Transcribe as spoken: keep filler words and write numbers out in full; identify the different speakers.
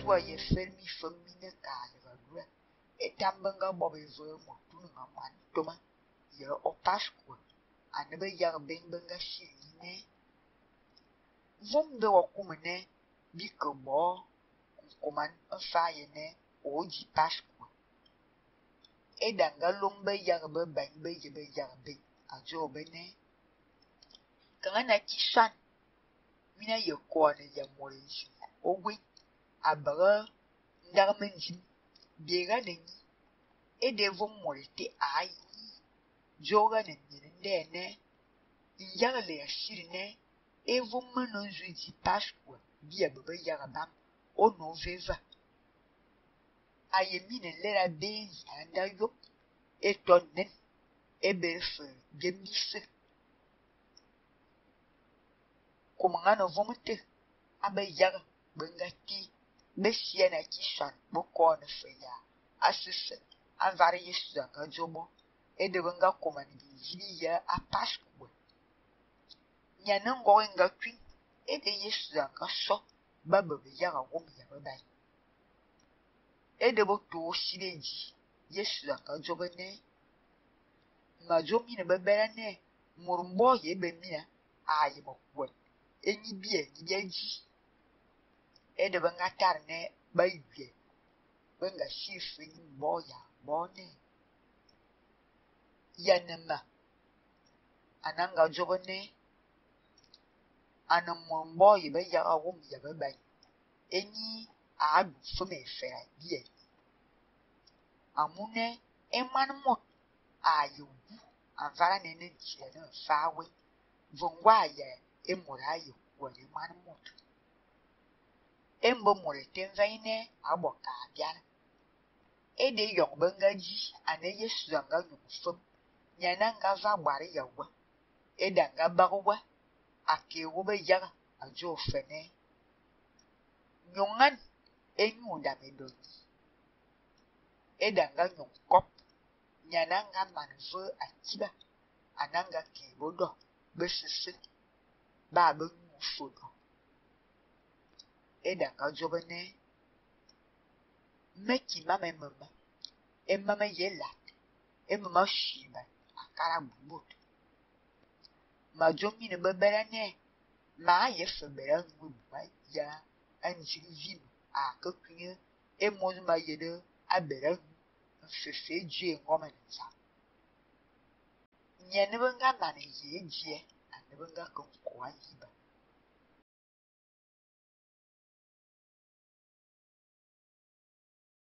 Speaker 1: tua ye fermi femine ka ye galua etambanga bobe zo mo tunu ngaman toma ye o Pascua anebe yar benbenga shine vom de wakumene bikobo kuman afaye ne oji Pascua edanga lombe yar be banbe ye be yar be ajo bene kana kishan mina ye kone ya morinji ogwe abara ndarmenjim biega nenyi edevo morite ayi joga nenyi ndene yara le ashirine evo mano zuji Pascua bia baba yara bam ono veva ayemine lera benzi anda yo etonnen ebefe gemise kumangano vomete abe yara bengati besia na kishan boko na feya asise avari yesu anga jobo edebenga komani bijiri ya a Pascua nyana ngo nga twin ede yesu anga so baba be yara wom ya baba ede bo to shireji yesu anga jobo ne ma jomi ne bebera ne murumbo ye be mia ayi mo kwo enyi bie ni ji ede benga tarne baibie benga shifi boya bone yanema ananga jogone anamombo ye be ya awum ya be bai enyi adu fume fera bie amune emanmo ayubu avara nene chie na fawe vongwa ya emura yo wale manmo embo more tenzaine aboka biara ede yong bengaji ane yesu anga nyufum nyana nga va gbare yawa eda nga bagwa ake wo be yaga ajo fene nyongan enyu da medoni eda nga nyonkop nyana nga manvo akiba ananga ke bodo besese ba be nyufodo eda nga jobene meki mama mama e mama yela e mama shiba akara bubut ma jomi ne bebera ne ma ye febera ngubwa ya anjiri vino akakunye e mozu ma yede abera fefe je ngoma nza nyane benga mane ye je ane benga ko kwa yiba